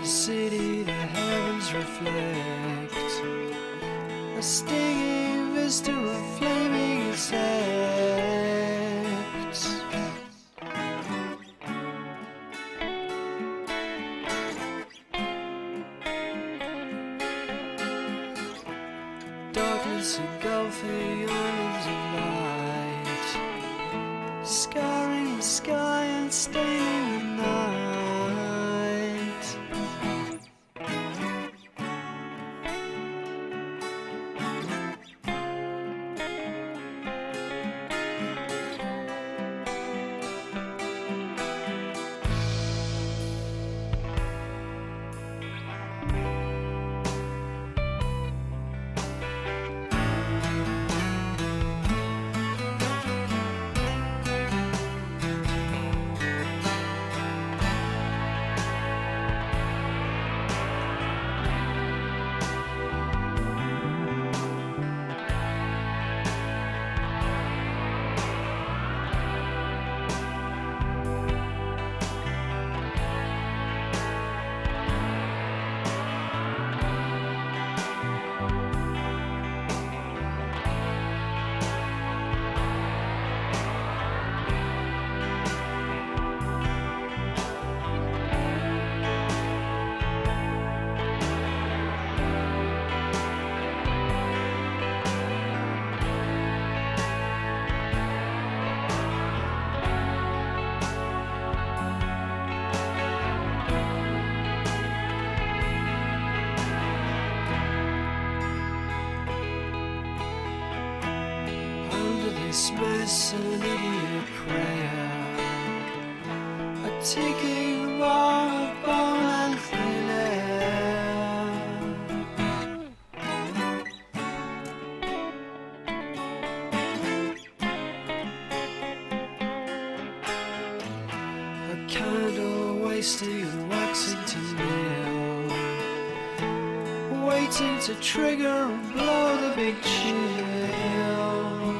city the heavens reflect, a stinging vista of flaming insects. Darkness engulfing islands of light, scarring the sky and staining the night. This mess an idiot prayer, a ticking bar of bone and thin air. A candle wasting and waxing to nail, waiting to trigger and blow the big chill.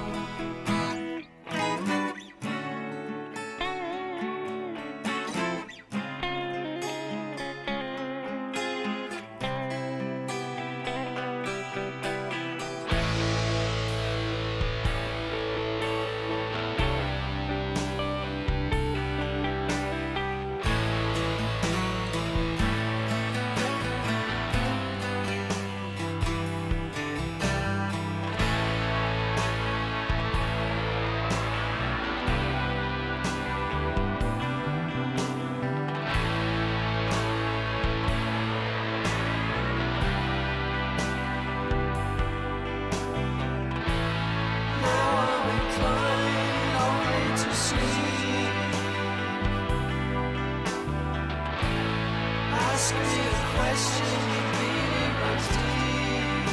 Ask me a question, the meaning runs deep.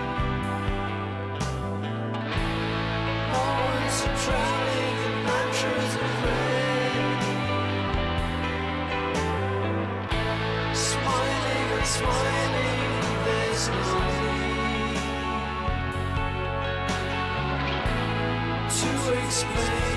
Always drowning in mantras of rain, smiling and smiling, there's no need to explain.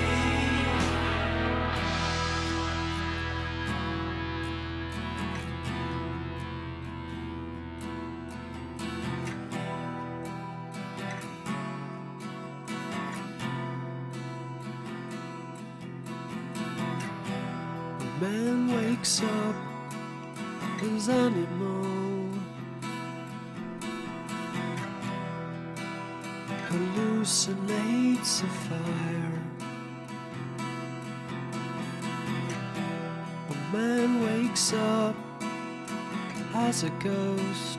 Man wakes up as animal, hallucinates a fire. A man wakes up as a ghost,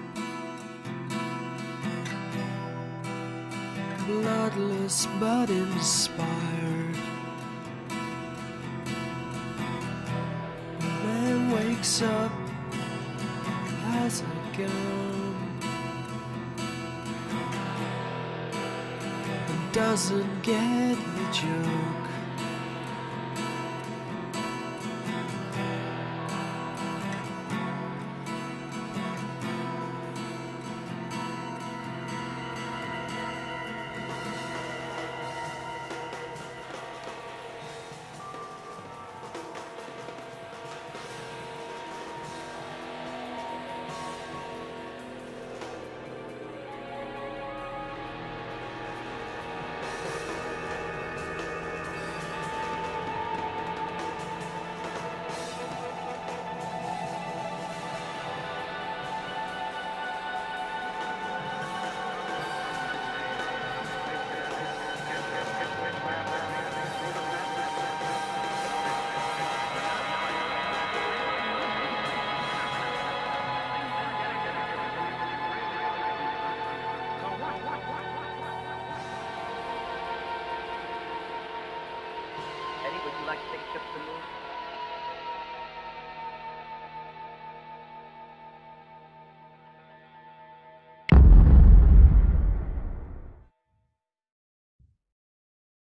bloodless but inspired. Wakes up as a gun and doesn't get the joke. exactement.